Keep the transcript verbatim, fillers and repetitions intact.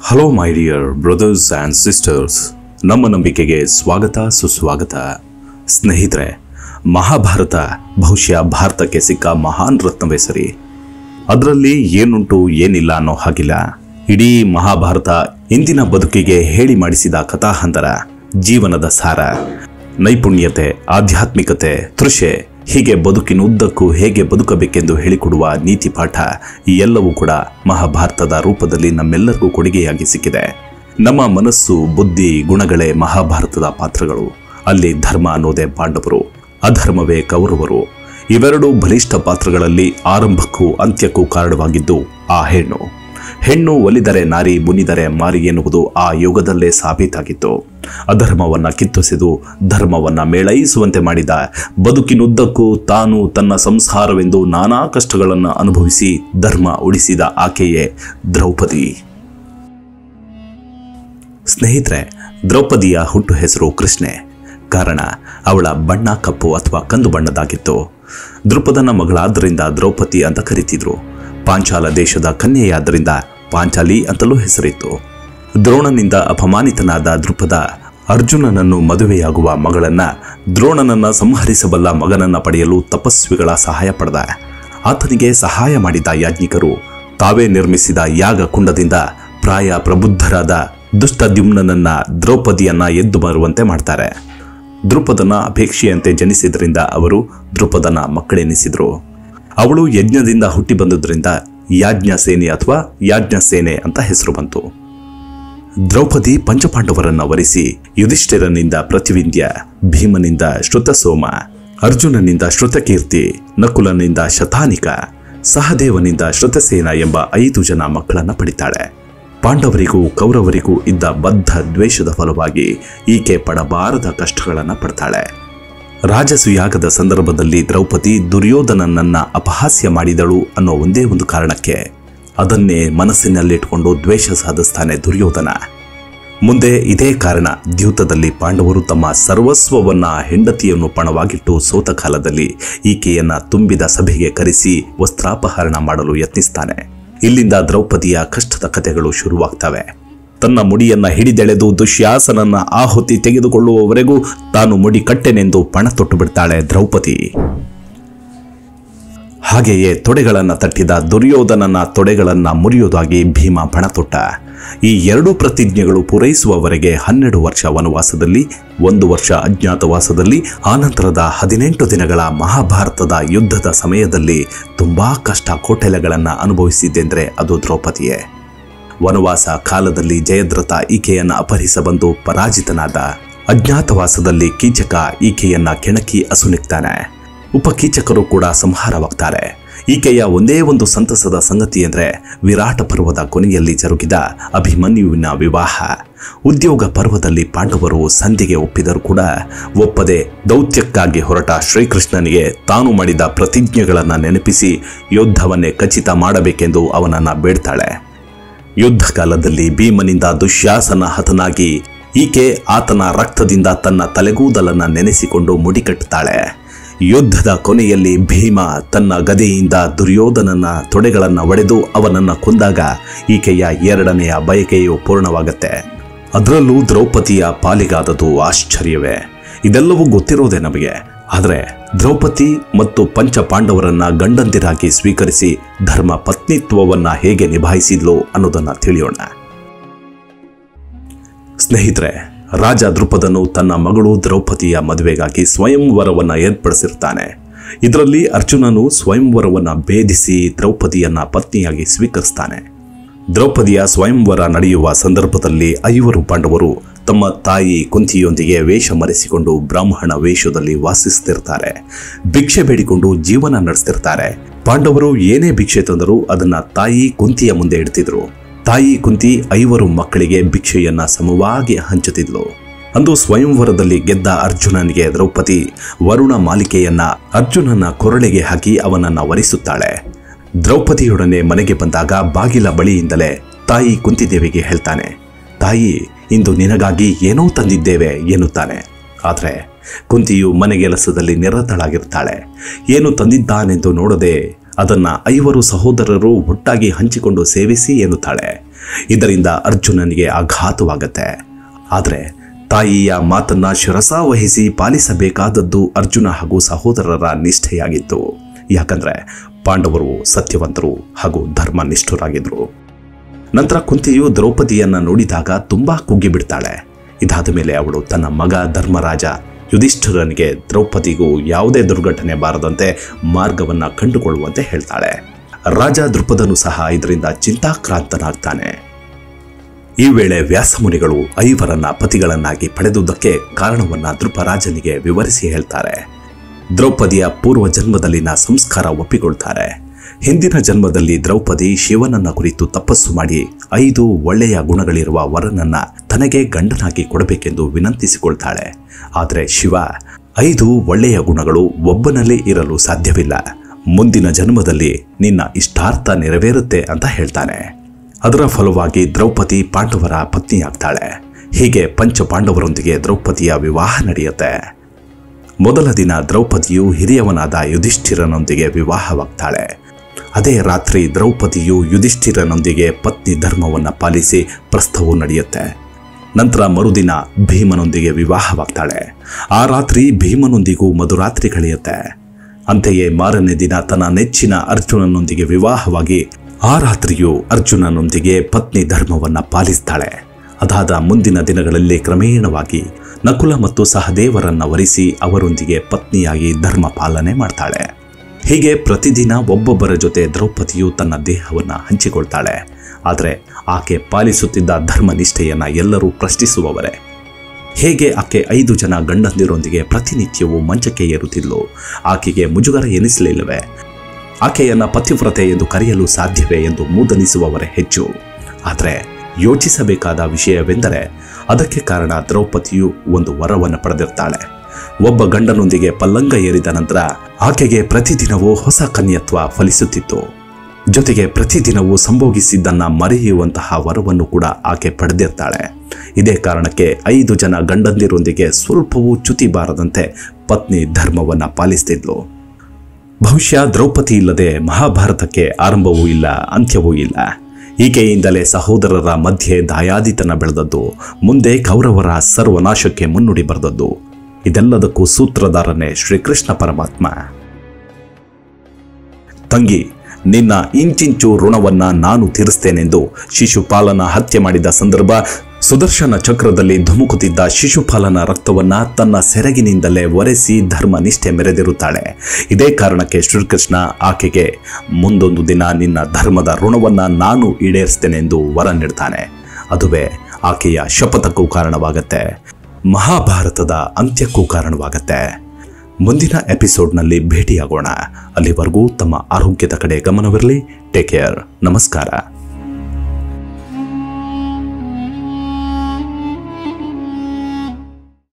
Hello my dear brothers and sisters, ನಮ್ಮ ನಂಬಿಕೆಗೆ ಸ್ವಾಗತ ಸುಸ್ವಾಗತ. ಸ್ನೇಹಿತರೆ, ಮಹಾಭಾರತ ಬಹುಶಃ ಭಾರತಕ್ಕೆ ಸಿಕ್ಕ ಮಹಾನ್ ರತ್ನವೇ ಸರಿ. ಅದರಲ್ಲಿ ಏನುಂಟು ಏನಿಲ್ಲ ಅನ್ನೋ ಹಾಗಿಲ್ಲ. ಇಡೀ ಮಹಾಭಾರತ ಇಂದಿನ ಬದುಕಿಗೆ ಹೇಳಿ ಮಾಡಿಸಿದ ಕಥಾಹಂತರ, ಜೀವನದ ಸಾರ, ನೈಪುಣ್ಯತೆ, ಆಧ್ಯಾತ್ಮಿಕತೆ, ತೃಷೆ, ಹೀಗೆ ಬದುಕಿನುದ್ದಕ್ಕೂ ಹೇಗೆ ಬದುಕಬೇಕೆಂದು ಹೇಳಿಕೊಡುವ ನೀತಿ ಪಾಠ ಈ ಎಲ್ಲವೂ ಕೂಡ ಮಹಾಭಾರತದ ರೂಪದಲ್ಲಿ ನಮ್ಮೆಲ್ಲರಿಗೂ ಕೊಡುಗೆಯಾಗಿ ಸಿಕ್ಕಿದೆ. ನಮ್ಮ ಮನಸ್ಸು, ಬುದ್ಧಿ, ಗುಣಗಳೇ ಮಹಾಭಾರತದ ಪಾತ್ರಗಳು. ಅಲ್ಲಿ ಧರ್ಮ ಅನ್ನೋದೇ ಪಾಂಡವರು, ಅಧರ್ಮವೇ ಕೌರವರು. ಇವೆರಡೂ ಬಲಿಷ್ಠ ಪಾತ್ರಗಳಲ್ಲಿ ಆರಂಭಕ್ಕೂ ಅಂತ್ಯಕ್ಕೂ ಕಾರಣವಾಗಿದ್ದು ಆ ಹೆಣ್ಣು. ಹೆಣ್ಣು ಒಲಿದರೆ ನಾರಿ, ಮುನಿದರೆ ಮಾರಿ ಎನ್ನುವುದು ಆ ಯುಗದಲ್ಲೇ ಸಾಬೀತಾಗಿತ್ತು. ಅಧರ್ಮವನ್ನ ಕಿತ್ತೊಸೆದು ಧರ್ಮವನ್ನ ಮೇಳೈಸುವಂತೆ ಮಾಡಿದ, ಬದುಕಿನುದ್ದಕ್ಕೂ ತಾನು ತನ್ನ ಸಂಸಾರವೆಂದು ನಾನಾ ಕಷ್ಟಗಳನ್ನು ಅನುಭವಿಸಿ ಧರ್ಮ ಉಳಿಸಿದ ಆಕೆಯೇ ದ್ರೌಪದಿ. ಸ್ನೇಹಿತರೆ, ದ್ರೌಪದಿಯ ಹುಟ್ಟು ಹೆಸರು ಕೃಷ್ಣೆ. ಕಾರಣ ಅವಳ ಬಣ್ಣ ಕಪ್ಪು ಅಥವಾ ಕಂದು ಬಣ್ಣದಾಗಿತ್ತು. ದೃಪದನ ಮಗಳಾದ್ದರಿಂದ ದ್ರೌಪದಿ ಅಂತ ಕರೀತಿದ್ರು. ಪಾಂಚಾಲ ದೇಶದ ಕನ್ಯೆಯಾದ್ದರಿಂದ ಪಾಂಚಾಲಿ ಅಂತಲೂ ಹೆಸರಿತ್ತು. ದ್ರೋಣನಿಂದ ಅಪಮಾನಿತನಾದ ದೃಪದ ಅರ್ಜುನನನ್ನು ಮದುವೆಯಾಗುವ ಮಗಳನ್ನ, ದ್ರೋಣನನ್ನ ಸಂಹರಿಸಬಲ್ಲ ಮಗನನ್ನ ಪಡೆಯಲು ತಪಸ್ವಿಗಳ ಸಹಾಯ ಪಡೆದ. ಆತನಿಗೆ ಸಹಾಯ ಮಾಡಿದ ಯಾಜ್ಞಿಕರು ತಾವೇ ನಿರ್ಮಿಸಿದ ಯಾಗ ಕುಂಡದಿಂದ ಪ್ರಾಯ ಪ್ರಬುದ್ಧರಾದ ದುಷ್ಟದ್ಯುಮ್ನನನ್ನ ದ್ರೌಪದಿಯನ್ನ ಎದ್ದು ಬರುವಂತೆ ಮಾಡ್ತಾರೆ. ದೃಪದನ ಅಪೇಕ್ಷೆಯಂತೆ ಜನಿಸಿದ್ರಿಂದ ಅವರು ದೃಪದನ ಮಕ್ಕಳೆನಿಸಿದ್ರು. ಅವಳು ಯಜ್ಞದಿಂದ ಹುಟ್ಟಿ ಬಂದುದರಿಂದ ಯಾಜ್ಞ ಸೇನೆ ಅಥವಾ ಯಾಜ್ಞ ಸೇನೆ ಅಂತ ಹೆಸರು ಬಂತು. ದ್ರೌಪದಿ ಪಂಚಪಾಂಡವರನ್ನ ವರಿಸಿ ಯುಧಿಷ್ಠಿರನಿಂದ ಪ್ರತಿವಿಂಧ್ಯ, ಭೀಮನಿಂದ ಶ್ರುತಸೋಮ, ಅರ್ಜುನನಿಂದ ಶ್ರುತಕೀರ್ತಿ, ನಕುಲನಿಂದ ಶತಾನಿಕ, ಸಹದೇವನಿಂದ ಶ್ರುತಸೇನ ಎಂಬ ಐದು ಜನ ಮಕ್ಕಳನ್ನ ಪಡಿತಾಳೆ. ಪಾಂಡವರಿಗೂ ಕೌರವರಿಗೂ ಇದ್ದ ಬದ್ಧ ದ್ವೇಷದ ಫಲವಾಗಿ ಈಕೆ ಪಡಬಾರದ ಕಷ್ಟಗಳನ್ನು ಪಡ್ತಾಳೆ. ರಾಜಸುಯಾಗದ ಸಂದರ್ಭದಲ್ಲಿ ದ್ರೌಪದಿ ದುರ್ಯೋಧನನನ್ನ ಅಪಹಾಸ್ಯ ಮಾಡಿದಳು ಅನ್ನೋ ಒಂದೇ ಒಂದು ಕಾರಣಕ್ಕೆ ಅದನ್ನೇ ಮನಸ್ಸಿನಲ್ಲಿಟ್ಕೊಂಡು ದ್ವೇಷ ಸಾಧಿಸ್ತಾನೆ ದುರ್ಯೋಧನ. ಮುಂದೆ ಇದೇ ಕಾರಣ ದ್ಯೂತದಲ್ಲಿ ಪಾಂಡವರು ತಮ್ಮ ಸರ್ವಸ್ವವನ್ನ ಹೆಂಡತಿಯನ್ನು ಪಣವಾಗಿಟ್ಟು ಸೋತ ಕಾಲದಲ್ಲಿ ಈಕೆಯನ್ನ ತುಂಬಿದ ಸಭೆಗೆ ಕರೆಸಿ ವಸ್ತ್ರಾಪಹರಣ ಮಾಡಲು ಯತ್ನಿಸ್ತಾನೆ. ಇಲ್ಲಿಂದ ದ್ರೌಪದಿಯ ಕಷ್ಟದ ಕಥೆಗಳು ಶುರುವಾಗ್ತವೆ. ತನ್ನ ಮುಡಿಯನ್ನ ಹಿಡಿದೆಳೆದು ದುಶ್ಯಾಸನನ್ನ ಆಹುತಿ ತೆಗೆದುಕೊಳ್ಳುವವರೆಗೂ ತಾನು ಮುಡಿ ಕಟ್ಟೆನೆಂದು ಪಣ ತೊಟ್ಟು ಬಿಡ್ತಾಳೆ ದ್ರೌಪದಿ. ಹಾಗೆಯೇ ತೊಡೆಗಳನ್ನ ತಟ್ಟಿದ ದುರ್ಯೋಧನನ ತೊಡೆಗಳನ್ನ ಮುರಿಯುವುದಾಗಿ ಭೀಮ ಪಣ ತೊಟ್ಟ. ಈ ಎರಡೂ ಪ್ರತಿಜ್ಞೆಗಳು ಪೂರೈಸುವವರೆಗೆ ಹನ್ನೆರಡು ವರ್ಷ ವನವಾಸದಲ್ಲಿ, ಒಂದು ವರ್ಷ ಅಜ್ಞಾತವಾಸದಲ್ಲಿ, ಆನಂತರದ ಹದಿನೆಂಟು ದಿನಗಳ ಮಹಾಭಾರತದ ಯುದ್ಧದ ಸಮಯದಲ್ಲಿ ತುಂಬಾ ಕಷ್ಟ ಕೋಟೆಲೆಗಳನ್ನು ಅನುಭವಿಸಿದ್ದೆಂದರೆ ಅದು ದ್ರೌಪದಿಯೇ. ವನವಾಸ ಕಾಲದಲ್ಲಿ ಜಯದ್ರಥ ಈಕೆಯನ್ನ ಅಪಹರಿಸ ಬಂದು ಪರಾಜಿತನಾದ. ಅಜ್ಞಾತವಾಸದಲ್ಲಿ ಕೀಚಕ ಈಕೆಯನ್ನ ಕೆಣಕಿ ಅಸುನಿಕ್ತಾನೆ. ಉಪಕೀಚಕರು ಕೂಡ ಸಂಹಾರವಾಗ್ತಾರೆ. ಈಕೆಯ ಒಂದೇ ಒಂದು ಸಂತಸದ ಸಂಗತಿ ಎಂದರೆ ವಿರಾಟ ಪರ್ವದ ಕೊನೆಯಲ್ಲಿ ಜರುಗಿದ ಅಭಿಮನ್ಯುವಿನ ವಿವಾಹ. ಉದ್ಯೋಗ ಪರ್ವದಲ್ಲಿ ಪಾಂಡವರು ಸಂಧಿಗೆ ಒಪ್ಪಿದರೂ ಕೂಡ ಒಪ್ಪದೆ ದೌತ್ಯಕ್ಕಾಗಿ ಹೊರಟ ಶ್ರೀಕೃಷ್ಣನಿಗೆ ತಾನು ಮಾಡಿದ ಪ್ರತಿಜ್ಞೆಗಳನ್ನು ನೆನಪಿಸಿ ಯುದ್ಧವನ್ನೇ ಖಚಿತ ಮಾಡಬೇಕೆಂದು ಅವನನ್ನ ಬೇಡ್ತಾಳೆ. ಯುದ್ಧ ಕಾಲದಲ್ಲಿ ಭೀಮನಿಂದ ದುಶ್ಯಾಸನ ಹತನಾಗಿ ಈಕೆ ಆತನ ರಕ್ತದಿಂದ ತನ್ನ ತಲೆಗೂದಲನ್ನ ನೆನೆಸಿಕೊಂಡು ಮುಡಿಕಟ್ಟುತ್ತಾಳೆ. ಯುದ್ಧದ ಕೊನೆಯಲ್ಲಿ ಭೀಮ ತನ್ನ ಗದೆಯಿಂದ ದುರ್ಯೋಧನನ ತೊಡೆಗಳನ್ನು ಒಡೆದು ಅವನನ್ನ ಕೊಂದಾಗ ಈಕೆಯ ಎರಡನೆಯ ಬಯಕೆಯು ಪೂರ್ಣವಾಗತ್ತೆ. ಅದರಲ್ಲೂ ದ್ರೌಪದಿಯ ಪಾಲಿಗಾದದು ಆಶ್ಚರ್ಯವೇ. ಇದೆಲ್ಲವೂ ಗೊತ್ತಿರೋದೇ ನಮಗೆ. ಆದರೆ ದ್ರೌಪದಿ ಮತ್ತು ಪಂಚ ಪಾಂಡವರನ್ನ ಗಂಡಂದಿರಾಗಿ ಸ್ವೀಕರಿಸಿ ಧರ್ಮ ಪತ್ನಿತ್ವವನ್ನ ಹೇಗೆ ನಿಭಾಯಿಸಿದ್ಲು ಅನ್ನೋದನ್ನ ತಿಳಿಯೋಣ. ಸ್ನೇಹಿತರೆ, ರಾಜ ದೃಪದನು ತನ್ನ ಮಗಳು ದ್ರೌಪದಿಯ ಮದುವೆಗಾಗಿ ಸ್ವಯಂವರವನ್ನ ಏರ್ಪಡಿಸಿರ್ತಾನೆ. ಇದರಲ್ಲಿ ಅರ್ಜುನನು ಸ್ವಯಂವರವನ್ನ ಭೇದಿಸಿ ದ್ರೌಪದಿಯನ್ನ ಪತ್ನಿಯಾಗಿ ಸ್ವೀಕರಿಸ್ತಾನೆ. ದ್ರೌಪದಿಯ ಸ್ವಯಂವರ ನಡೆಯುವ ಸಂದರ್ಭದಲ್ಲಿ ಐವರು ಪಾಂಡವರು ತಮ್ಮ ತಾಯಿ ಕುಂತಿಯೊಂದಿಗೆ ವೇಷ ಮರೆಸಿಕೊಂಡು ಬ್ರಾಹ್ಮಣ ವೇಷದಲ್ಲಿ ವಾಸಿಸ್ತಿರ್ತಾರೆ. ಭಿಕ್ಷೆ ಬೇಡಿಕೊಂಡು ಜೀವನ ನಡೆಸ್ತಿರ್ತಾರೆ. ಪಾಂಡವರು ಏನೇ ಭಿಕ್ಷೆ ತಂದರೂ ಅದನ್ನ ತಾಯಿ ಕುಂತಿಯ ಮುಂದೆ ಇಡ್ತಿದ್ರು. ತಾಯಿ ಕುಂತಿ ಐವರು ಮಕ್ಕಳಿಗೆ ಭಿಕ್ಷೆಯನ್ನ ಸಮವಾಗಿ ಹಂಚುತ್ತಿದ್ಲು. ಅಂದು ಸ್ವಯಂವರದಲ್ಲಿ ಗೆದ್ದ ಅರ್ಜುನನಿಗೆ ದ್ರೌಪದಿ ವರುಣ ಮಾಲಿಕೆಯನ್ನ ಅರ್ಜುನನ ಕೊರಳಿಗೆ ಹಾಕಿ ಅವನನ್ನ ವರಿಸುತ್ತಾಳೆ. ದ್ರೌಪದಿಯೊಡನೆ ಮನೆಗೆ ಬಂದಾಗ ಬಾಗಿಲ ಬಳಿಯಿಂದಲೇ ತಾಯಿ ಕುಂತಿದೇವಿಗೆ ಹೇಳ್ತಾನೆ, ತಾಯಿ, ಇಂದು ನಿನಗಾಗಿ ಏನೋ ತಂದಿದ್ದೇವೆ ಎನ್ನುತ್ತಾನೆ. ಆದರೆ ಕುಂತಿಯು ಮನೆಗೆಲಸದಲ್ಲಿ ನಿರತಳಾಗಿರ್ತಾಳೆ. ಏನು ತಂದಿದ್ದಾನೆಂದು ನೋಡದೆ ಅದನ್ನ ಐವರು ಸಹೋದರರು ಒಟ್ಟಾಗಿ ಹಂಚಿಕೊಂಡು ಸೇವಿಸಿ ಎನ್ನುತ್ತಾಳೆ. ಇದರಿಂದ ಅರ್ಜುನನಿಗೆ ಆಘಾತವಾಗತ್ತೆ. ಆದರೆ ತಾಯಿಯ ಮಾತನ್ನ ಶಿರಸಾವಹಿಸಿ ಪಾಲಿಸಬೇಕಾದದ್ದು ಅರ್ಜುನ ಹಾಗೂ ಸಹೋದರರ ನಿಷ್ಠೆಯಾಗಿತ್ತು. ಯಾಕಂದ್ರೆ ಪಾಂಡವರು ಸತ್ಯವಂತರು ಹಾಗೂ ಧರ್ಮನಿಷ್ಠರಾಗಿದ್ರು. ನಂತರ ಕುಂತಿಯು ದ್ರೌಪದಿಯನ್ನ ನೋಡಿದಾಗ ತುಂಬಾ ಕುಗ್ಗಿ ಬಿಡ್ತಾಳೆ. ಇದಾದ ಮೇಲೆ ಅವಳು ತನ್ನ ಮಗ ಧರ್ಮರಾಜ ಯುಧಿಷ್ಠಿರನಿಗೆ ದ್ರೌಪದಿಗೂ ಯಾವುದೇ ದುರ್ಘಟನೆ ಬಾರದಂತೆ ಮಾರ್ಗವನ್ನ ಕಂಡುಕೊಳ್ಳುವಂತೆ ಹೇಳ್ತಾಳೆ. ರಾಜ ದೃಪದನು ಸಹ ಇದರಿಂದ ಚಿಂತಾಕ್ರಾಂತನಾಗ್ತಾನೆ. ಈ ವೇಳೆ ವ್ಯಾಸಮುನಿಗಳು ಐವರನ್ನ ಪತಿಗಳನ್ನಾಗಿ ಪಡೆದುದಕ್ಕೆ ಕಾರಣವನ್ನ ದೃಪರಾಜನಿಗೆ ವಿವರಿಸಿ ಹೇಳ್ತಾರೆ. ದ್ರೌಪದಿಯ ಪೂರ್ವ ಜನ್ಮದಲ್ಲಿನ ಸಂಸ್ಕಾರ ಒಪ್ಪಿಕೊಳ್ತಾರೆ. ಹಿಂದಿನ ಜನ್ಮದಲ್ಲಿ ದ್ರೌಪದಿ ಶಿವನನ್ನ ಕುರಿತು ತಪಸ್ಸು ಮಾಡಿ ಐದು ಒಳ್ಳೆಯ ಗುಣಗಳಿರುವ ವರನನ್ನ ತನಗೆ ಗಂಡನಾಗಿ ಕೊಡಬೇಕೆಂದು ವಿನಂತಿಸಿಕೊಳ್ತಾಳೆ. ಆದರೆ ಶಿವ, ಐದು ಒಳ್ಳೆಯ ಗುಣಗಳು ಒಬ್ಬನಲ್ಲಿ ಇರಲು ಸಾಧ್ಯವಿಲ್ಲ, ಮುಂದಿನ ಜನ್ಮದಲ್ಲಿ ನಿನ್ನ ಇಷ್ಟಾರ್ಥ ನೆರವೇರುತ್ತೆ ಅಂತ ಹೇಳ್ತಾನೆ. ಅದರ ಫಲವಾಗಿ ದ್ರೌಪದಿ ಪಾಂಡವರ ಪತ್ನಿಯಾಗ್ತಾಳೆ. ಹೀಗೆ ಪಂಚ ಪಾಂಡವರೊಂದಿಗೆ ದ್ರೌಪದಿಯ ವಿವಾಹ ನಡೆಯುತ್ತೆ. ಮೊದಲ ದಿನ ದ್ರೌಪದಿಯು ಹಿರಿಯವನಾದ ಯುಧಿಷ್ಠಿರನೊಂದಿಗೆ ವಿವಾಹವಾಗ್ತಾಳೆ. ಅದೇ ರಾತ್ರಿ ದ್ರೌಪದಿಯು ಯುಧಿಷ್ಠಿರನೊಂದಿಗೆ ಪತ್ನಿ ಧರ್ಮವನ್ನು ಪಾಲಿಸಿ ಪ್ರಸ್ಥವೂ ನಡೆಯುತ್ತೆ. ನಂತರ ಮರುದಿನ ಭೀಮನೊಂದಿಗೆ ವಿವಾಹವಾಗ್ತಾಳೆ. ಆ ರಾತ್ರಿ ಭೀಮನೊಂದಿಗೂ ಮಧುರಾತ್ರಿ ಕಳೆಯುತ್ತೆ. ಅಂತೆಯೇ ಮಾರನೇ ದಿನ ತನ್ನ ನೆಚ್ಚಿನ ಅರ್ಜುನನೊಂದಿಗೆ ವಿವಾಹವಾಗಿ ಆ ರಾತ್ರಿಯು ಅರ್ಜುನನೊಂದಿಗೆ ಪತ್ನಿ ಧರ್ಮವನ್ನು ಪಾಲಿಸ್ತಾಳೆ. ಅದಾದ ಮುಂದಿನ ದಿನಗಳಲ್ಲಿ ಕ್ರಮೇಣವಾಗಿ ನಕುಲ ಮತ್ತು ಸಹದೇವರನ್ನ ವರಿಸಿ ಅವರೊಂದಿಗೆ ಪತ್ನಿಯಾಗಿ ಧರ್ಮ ಪಾಲನೆ ಮಾಡ್ತಾಳೆ. ಹೀಗೆ ಪ್ರತಿದಿನ ಒಬ್ಬೊಬ್ಬರ ಜೊತೆ ದ್ರೌಪದಿಯು ತನ್ನ ದೇಹವನ್ನು ಹಂಚಿಕೊಳ್ತಾಳೆ. ಆದರೆ ಆಕೆ ಪಾಲಿಸುತ್ತಿದ್ದ ಧರ್ಮನಿಷ್ಠೆಯನ್ನು ಎಲ್ಲರೂ ಪ್ರಶ್ನಿಸುವವರೇ. ಹೇಗೆ ಆಕೆ ಐದು ಜನ ಗಂಡಂದಿರೊಂದಿಗೆ ಪ್ರತಿನಿತ್ಯವೂ ಮಂಚಕ್ಕೆ ಏರುತ್ತಿದ್ಲು, ಆಕೆಗೆ ಮುಜುಗರ ಎನಿಸಲಿಲ್ಲವೇ? ಆಕೆಯನ್ನು ಪತಿವ್ರತೆ ಎಂದು ಕರೆಯಲು ಸಾಧ್ಯವೇ ಎಂದು ಮೂದಲಿಸುವವರೇ ಹೆಚ್ಚು. ಆದರೆ ಯೋಚಿಸಬೇಕಾದ ವಿಷಯವೆಂದರೆ ಅದಕ್ಕೆ ಕಾರಣ ದ್ರೌಪದಿಯು ಒಂದು ವರವನ್ನು ಪಡೆದಿರ್ತಾಳೆ. ಒಬ್ಬ ಗಂಡನೊಂದಿಗೆ ಪಲ್ಲಂಗ ಏರಿದ ನಂತರ ಆಕೆಗೆ ಪ್ರತಿದಿನವೂ ಹೊಸ ಕನ್ಯತ್ವ ಫಲಿಸುತ್ತಿತ್ತು. ಜೊತೆಗೆ ಪ್ರತಿದಿನವೂ ಸಂಭೋಗಿಸಿದ್ದನ್ನ ಮರೆಯುವಂತಹ ವರವನ್ನು ಕೂಡ ಆಕೆ ಪಡೆದಿರ್ತಾಳೆ. ಇದೇ ಕಾರಣಕ್ಕೆ ಐದು ಜನ ಗಂಡಂದಿರೊಂದಿಗೆ ಸ್ವಲ್ಪವೂ ಚ್ಯುತಿ ಬಾರದಂತೆ ಪತ್ನಿ ಧರ್ಮವನ್ನು ಪಾಲಿಸ್ತಿದ್ಲು. ಬಹುಶಃ ದ್ರೌಪದಿ ಇಲ್ಲದೆ ಮಹಾಭಾರತಕ್ಕೆ ಆರಂಭವೂ ಇಲ್ಲ, ಅಂತ್ಯವೂ ಇಲ್ಲ. ಈಕೆಯಿಂದಲೇ ಸಹೋದರರ ಮಧ್ಯೆ ದಾಯಾದಿತನ ಬೆಳೆದದ್ದು, ಮುಂದೆ ಕೌರವರ ಸರ್ವನಾಶಕ್ಕೆ ಮುನ್ನುಡಿ ಬರೆದದ್ದು. ಇದೆಲ್ಲದಕ್ಕೂ ಸೂತ್ರಧಾರನೇ ಶ್ರೀಕೃಷ್ಣ ಪರಮಾತ್ಮ. ತಂಗಿ, ನಿನ್ನ ಇಂಚಿಂಚು ಋಣವನ್ನ ನಾನು ತೀರಿಸ್ತೇನೆಂದು ಶಿಶುಪಾಲನ ಹತ್ಯೆ ಮಾಡಿದ ಸಂದರ್ಭ ಸುದರ್ಶನ ಚಕ್ರದಲ್ಲಿ ಧುಮುಕುತ್ತಿದ್ದ ಶಿಶುಪಾಲನ ರಕ್ತವನ್ನ ತನ್ನ ಸೆರಗಿನಿಂದಲೇ ಒರೆಸಿ ಧರ್ಮನಿಷ್ಠೆ ಮೆರೆದಿರುತ್ತಾಳೆ. ಇದೇ ಕಾರಣಕ್ಕೆ ಶ್ರೀಕೃಷ್ಣ ಆಕೆಗೆ ಮುಂದೊಂದು ದಿನ ನಿನ್ನ ಧರ್ಮದ ಋಣವನ್ನ ನಾನು ಈಡೇರಿಸ್ತೇನೆಂದು ವರ ನೀಡ್ತಾನೆ. ಅದುವೇ ಆಕೆಯ ಶಪಥಕ್ಕೂ ಕಾರಣವಾಗತ್ತೆ, ಮಹಾಭಾರತದ ಅಂತ್ಯಕ್ಕೂ ಕಾರಣವಾಗತ್ತೆ. ಮುಂದಿನ ಎಪಿಸೋಡ್ನಲ್ಲಿ ಭೇಟಿಯಾಗೋಣ. ಅಲ್ಲಿವರೆಗೂ ತಮ್ಮ ಆರೋಗ್ಯದ ಕಡೆ ಗಮನವಿರಲಿ. Take care. ನಮಸ್ಕಾರ.